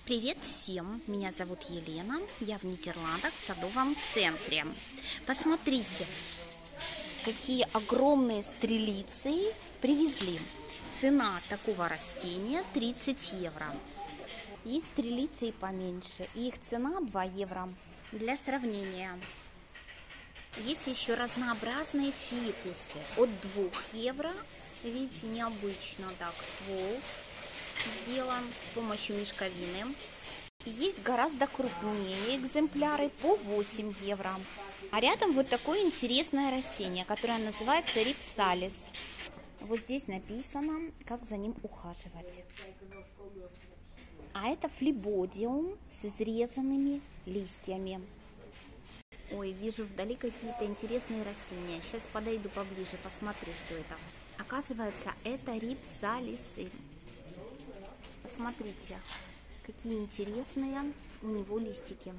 Привет всем! Меня зовут Елена, я в Нидерландах, в садовом центре. Посмотрите, какие огромные стрелиции привезли. Цена такого растения 30 евро. Есть стрелиции поменьше, и их цена 2 евро. Для сравнения. Есть еще разнообразные фикусы от 2 евро. Видите, необычно так ствол сделан с помощью мешковины. Есть гораздо крупнее экземпляры по 8 евро. А рядом вот такое интересное растение, которое называется рипсалис. Вот здесь написано, как за ним ухаживать. А это флебодиум с изрезанными листьями. Ой, вижу вдали какие-то интересные растения. Сейчас подойду поближе, посмотрю, что это. Оказывается, это рипсалисы. Посмотрите, какие интересные у него листики.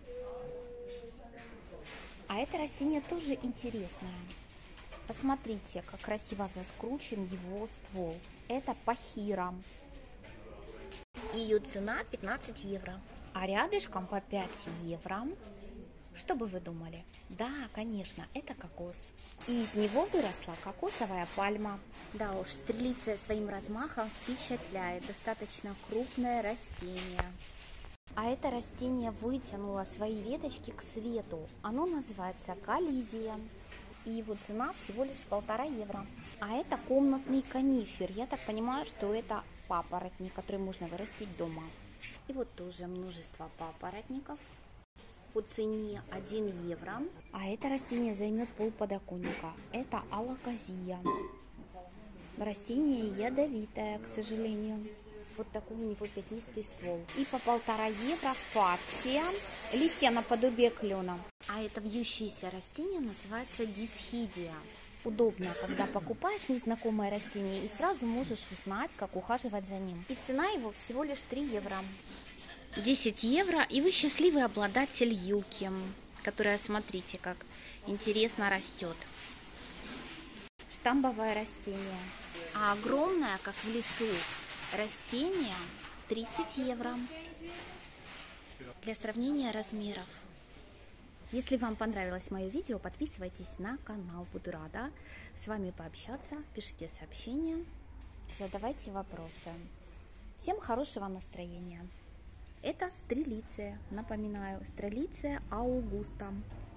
А это растение тоже интересное. Посмотрите, как красиво заскручен его ствол. Это пахира. Ее цена 15 евро. А рядышком по 5 евро. Что бы вы думали? Да, конечно, это кокос. И из него выросла кокосовая пальма. Да уж, стрелиция своим размахом впечатляет. Достаточно крупное растение. А это растение вытянуло свои веточки к свету. Оно называется коллизия. И его цена всего лишь 1,5 евро. А это комнатный конифер. Я так понимаю, что это папоротник, который можно вырастить дома. И вот тоже множество папоротников. По цене 1 евро. А это растение займет пол подоконника. Это алоказия. Растение ядовитое, к сожалению. Вот такой у него пятнистый ствол. И по 1,5 евро фация. Листья наподобие клена. А это вьющееся растение называется дисхидия. Удобно, когда покупаешь незнакомое растение и сразу можешь узнать, как ухаживать за ним. И цена его всего лишь 3 евро. 10 евро, и вы счастливый обладатель юки, которая, смотрите, как интересно растет. Штамбовое растение. А огромное, как в лесу, растение 30 евро. Для сравнения размеров. Если вам понравилось мое видео, подписывайтесь на канал. Буду рада с вами пообщаться. Пишите сообщения, задавайте вопросы. Всем хорошего настроения. Это стрелиция, напоминаю, стрелиция аугуста.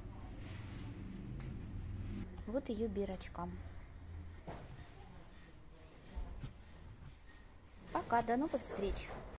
Вот ее бирочка. Пока, до новых встреч!